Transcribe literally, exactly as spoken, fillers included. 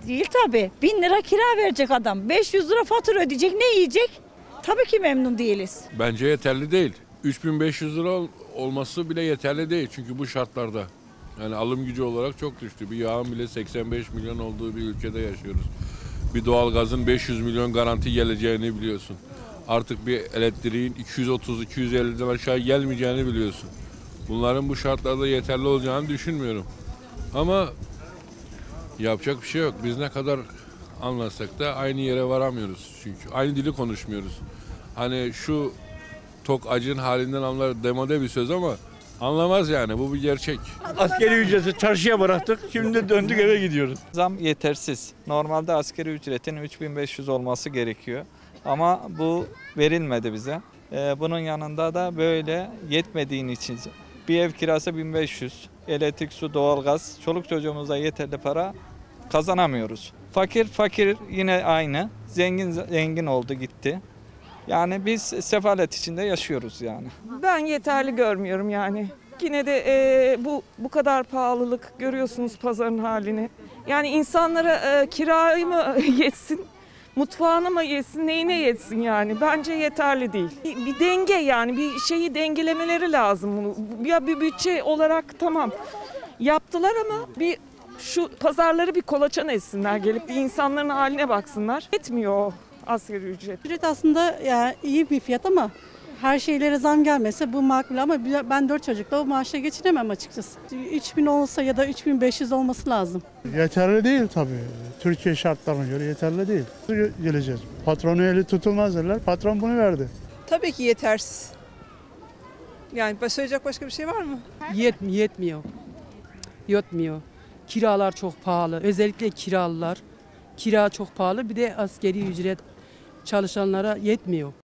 Değil tabii. Bin lira kira verecek adam. beş yüz lira fatura ödeyecek. Ne yiyecek? Tabii ki memnun değiliz. Bence yeterli değil. üç bin beş yüz lira ol- olması bile yeterli değil. Çünkü bu şartlarda yani alım gücü olarak çok düştü. Bir yağın bile seksen beş milyon olduğu bir ülkede yaşıyoruz. Bir doğalgazın beş yüz milyon garanti geleceğini biliyorsun. Artık bir elektriğin iki yüz otuz iki yüz elliden aşağı gelmeyeceğini biliyorsun. Bunların bu şartlarda yeterli olacağını düşünmüyorum. Ama yapacak bir şey yok. Biz ne kadar anlatsak da aynı yere varamıyoruz. Çünkü aynı dili konuşmuyoruz. Hani şu tok acın halinden anlar demode bir söz ama anlamaz yani. Bu bir gerçek. Askeri ücreti çarşıya bıraktık. Şimdi döndük eve gidiyoruz. Zam yetersiz. Normalde asgari ücretin üç bin beş yüz olması gerekiyor. Ama bu verilmedi bize. Ee, bunun yanında da böyle yetmediğin için bir ev kirası bin beş yüz, elektrik, su, doğalgaz, çoluk çocuğumuza yeterli para kazanamıyoruz. Fakir fakir yine aynı. Zengin zengin oldu gitti. Yani biz sefalet içinde yaşıyoruz yani. Ben yeterli görmüyorum yani. Yine de e, bu bu kadar pahalılık, görüyorsunuz pazarın halini. Yani insanlara e, kirayı mı yetsin, mutfağına mı yetsin, neyine yetsin yani. Bence yeterli değil. Bir, bir denge yani, bir şeyi dengelemeleri lazım bunu. Ya bir bütçe olarak tamam yaptılar ama bir şu pazarları bir kolaçan etsinler, gelip bir insanların haline baksınlar. Yetmiyor o asgari ücret. Ücret aslında yani iyi bir fiyat ama her şeylere zam gelmese bu makul ama ben dört çocukla o maaşla geçinemem açıkçası. üç bin olsa ya da üç bin beş yüz olması lazım. Yeterli değil tabii. Türkiye şartlarına göre yeterli değil. Geleceğiz. Patronu eli tutulmaz derler. Patron bunu verdi. Tabii ki yetersiz. Yani söyleyecek başka bir şey var mı? Yetmiyor, yetmiyor. Yetmiyor. Kiralar çok pahalı. Özellikle kiralılar. Kira çok pahalı. Bir de asgari ücret çalışanlara yetmiyor.